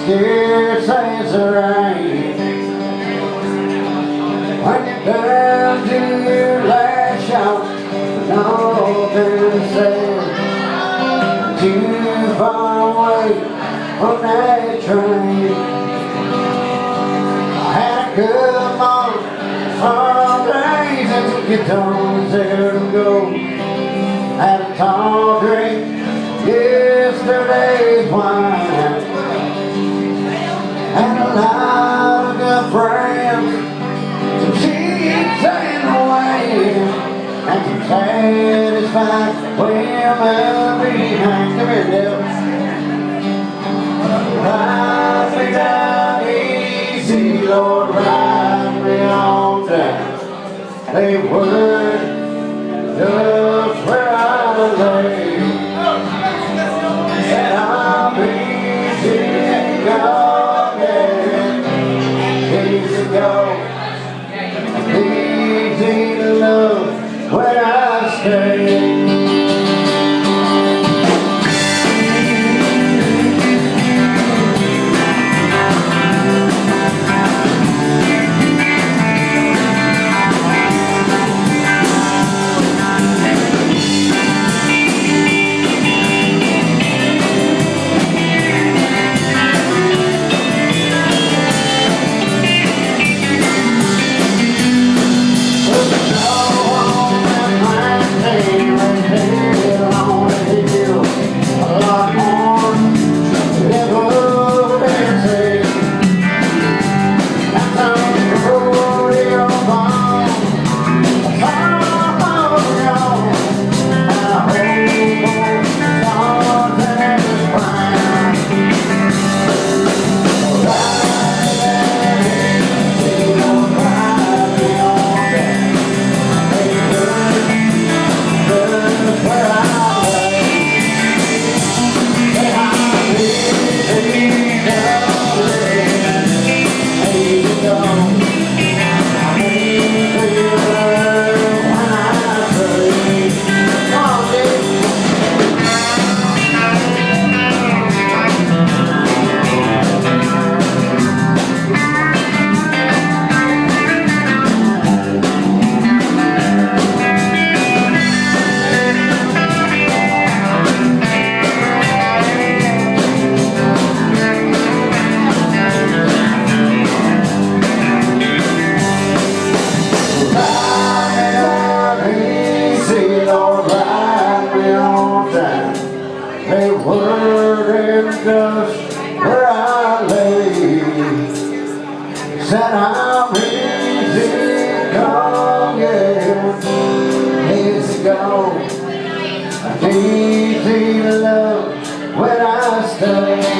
scarce as the rain. When you're down to your last shot, nothing said, too far away from that train. I had a good morning, some days and some guitars there to go. Had a tall drink, yesterday's wine, and a lot of good friends, some cheats in the way, and some satisfied women behind. Come here, Dale. Ride me down easy, Lord, ride me on down. They were just where I lay, and I'll be easy go, yeah, easy go, easy to love when I stay. They were in dust where I lay, said I'm easy come, yeah, easy go, easy to love when I stay.